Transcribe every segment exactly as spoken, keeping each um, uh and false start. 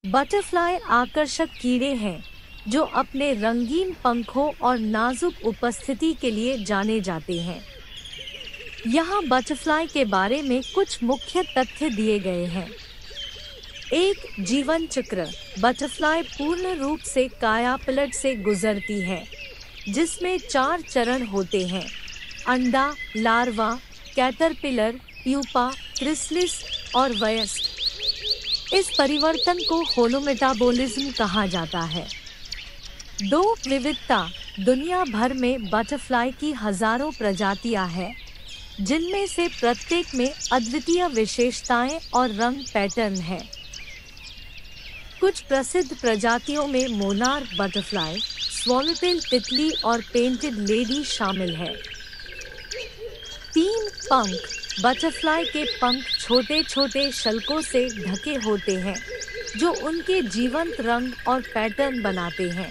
Butterfly आकर्षक कीड़े हैं जो अपने रंगीन पंखों और नाजुक उपस्थिति के लिए जाने जाते हैं। यहाँ बटरफ्लाई के बारे में कुछ मुख्य तथ्य दिए गए हैं। एक, जीवन चक्र। बटरफ्लाई पूर्ण रूप से कायापलट से गुजरती है, जिसमें चार चरण होते हैं: अंडा, लार्वा, कैटरपिलर, प्यूपा, क्रिसलिस और वयस्क। इस परिवर्तन को होलोमेटाबोलिज्म कहा जाता है। दो, विविधता। दुनिया भर में बटरफ्लाई की हजारों प्रजातियां हैं, जिनमें से प्रत्येक में अद्वितीय विशेषताएं और रंग पैटर्न हैं। कुछ प्रसिद्ध प्रजातियों में मोनार्क बटरफ्लाई, स्वॉलोटेल तितली और पेंटेड लेडी शामिल है। तीन, पंख। बटरफ्लाई के पंख छोटे छोटे शल्कों से ढके होते हैं, जो उनके जीवंत रंग और पैटर्न बनाते हैं।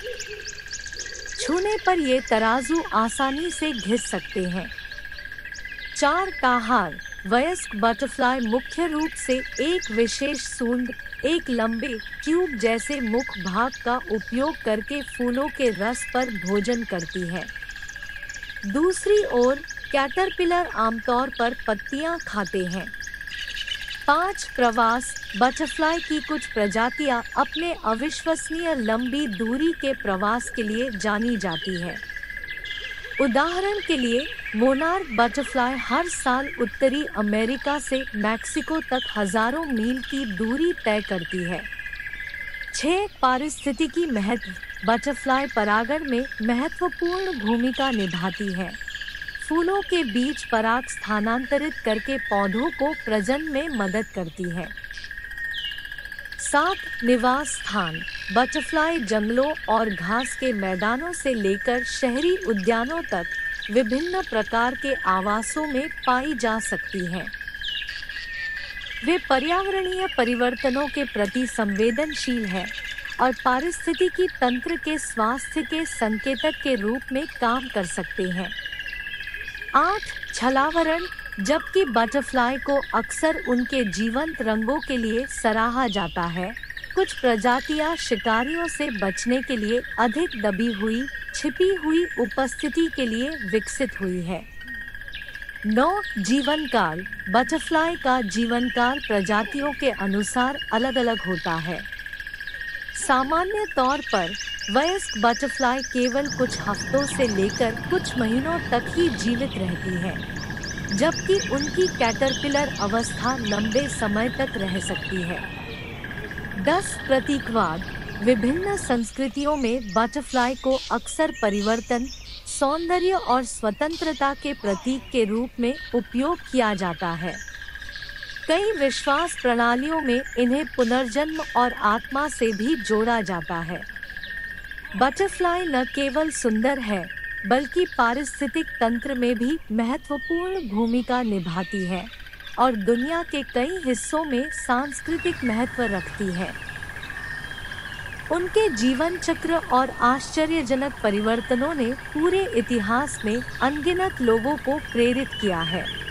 छूने पर ये तराजू आसानी से घिस सकते हैं। चार, आहार। वयस्क बटरफ्लाई मुख्य रूप से एक विशेष सूंड, एक लंबे ट्यूब जैसे मुख भाग का उपयोग करके फूलों के रस पर भोजन करती है। दूसरी ओर कैटरपिलर आमतौर पर पत्तियां खाते हैं। पाँच, प्रवास। बटरफ्लाई की कुछ प्रजातियां अपने अविश्वसनीय लंबी दूरी के प्रवास के लिए जानी जाती है। उदाहरण के लिए, मोनार्क बटरफ्लाई हर साल उत्तरी अमेरिका से मैक्सिको तक हजारों मील की दूरी तय करती है। छह, पारिस्थितिकी महत्व। बटरफ्लाई परागण में महत्वपूर्ण भूमिका निभाती है। फूलों के बीच पराग स्थानांतरित करके पौधों को प्रजनन में मदद करती है। सात, निवास स्थान। बटरफ्लाई जंगलों और घास के मैदानों से लेकर शहरी उद्यानों तक विभिन्न प्रकार के आवासों में पाई जा सकती हैं। वे पर्यावरणीय परिवर्तनों के प्रति संवेदनशील हैं और पारिस्थितिकी तंत्र के स्वास्थ्य के संकेतक के रूप में काम कर सकते हैं। आठ, छलावरण। जबकि बटरफ्लाई को अक्सर उनके जीवंत रंगों के लिए सराहा जाता है, कुछ प्रजातियां शिकारियों से बचने के लिए अधिक दबी हुई, छिपी हुई उपस्थिति के लिए विकसित हुई है। नौ, जीवनकाल। बटरफ्लाई का जीवनकाल प्रजातियों के अनुसार अलग-अलग होता है। सामान्य तौर पर वयस्क बटरफ्लाई केवल कुछ हफ्तों से लेकर कुछ महीनों तक ही जीवित रहती है, जबकि उनकी कैटरपिलर अवस्था लंबे समय तक रह सकती है। दस, प्रतीकवाद। विभिन्न संस्कृतियों में बटरफ्लाई को अक्सर परिवर्तन, सौंदर्य और स्वतंत्रता के प्रतीक के रूप में उपयोग किया जाता है। कई विश्वास प्रणालियों में इन्हें पुनर्जन्म और आत्मा से भी जोड़ा जाता है। बटरफ्लाई न केवल सुंदर है, बल्कि पारिस्थितिक तंत्र में भी महत्वपूर्ण भूमिका निभाती है और दुनिया के कई हिस्सों में सांस्कृतिक महत्व रखती है। उनके जीवन चक्र और आश्चर्यजनक परिवर्तनों ने पूरे इतिहास में अनगिनत लोगों को प्रेरित किया है।